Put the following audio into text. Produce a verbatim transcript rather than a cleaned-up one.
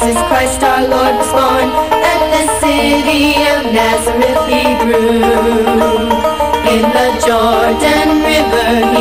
Jesus Christ our Lord was born. At the city of Nazareth he grew. In the Jordan River